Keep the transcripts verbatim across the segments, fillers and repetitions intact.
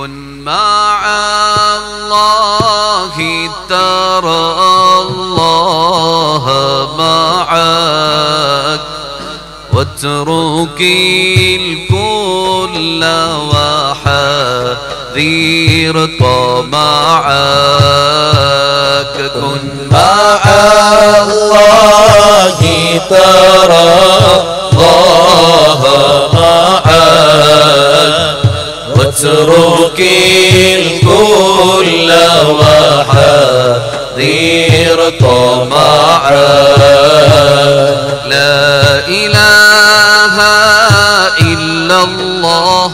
كن مع الله ترى الله معك واترك الكل وحذر طمعك كن مع الله ترى الله معك واترك الكل وحذر طمعك لا إله إلا الله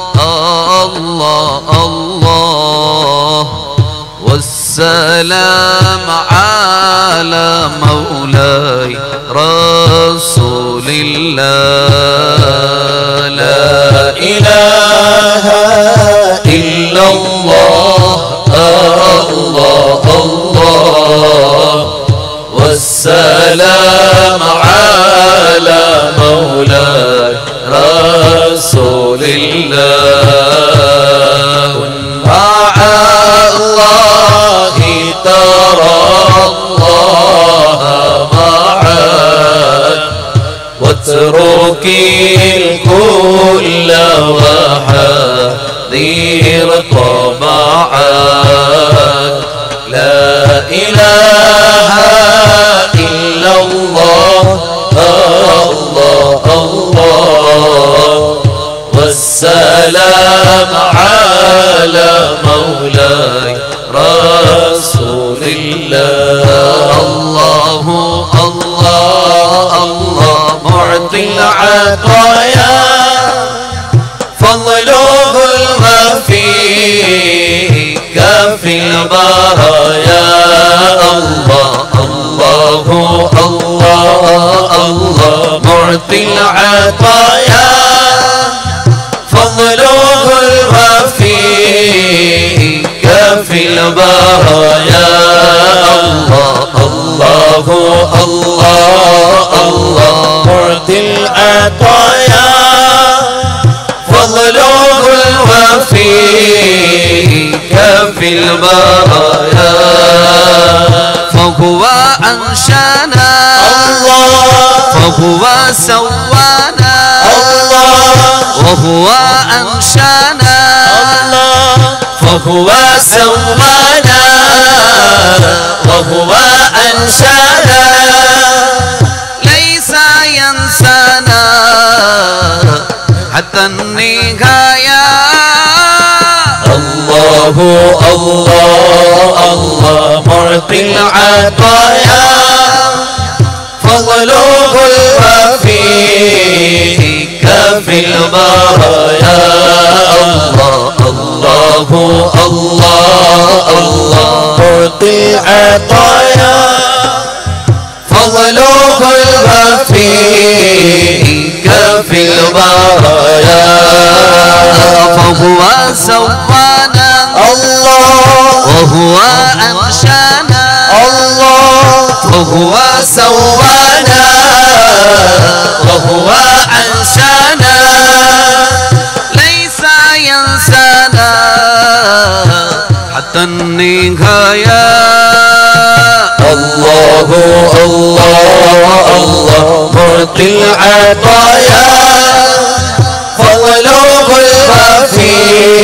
الله الله والسلام على مولاي رسول الله لا إله إلا الله الله الله والسلام على مولاي رسول الله مع الله ترى الله معك واترك الكل وحذر طمعك لا إله إلا الله الله الله والسلام على مولاي رسول الله الله الله الله معطي العطايا فضله الغفي كافي البرايا الله الله الله الله معطي العطايا فضله الغفي كافي البرايا الله الله الله الله معطي العطايا فضله الوفي كافي البرايا فهو أنشانا الله فهو سوانا الله وهو أنشانا الله فهو سوانا وهو أنشانا ليس ينسانا حتى النهاية الله الله الله معطي العطايا فضله الوفي كافي البرايا الله الله الله الله معطي العطايا فضله الوفي كافي البرايا فهو سوانا الله وهو أنشانا الله وهو سوانا وهو أنشانا ليس ينسانا حتى النهاية الله الله الله معطي العطايا فضله الوفي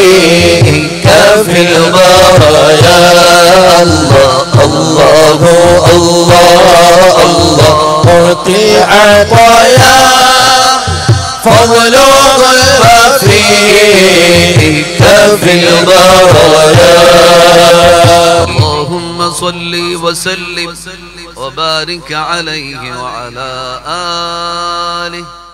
كافي البرايا الله الله الله الله معطي العطايا فضله الوفي كافي البرايا اللهم صل وسلم وبارك عليه وعلى آله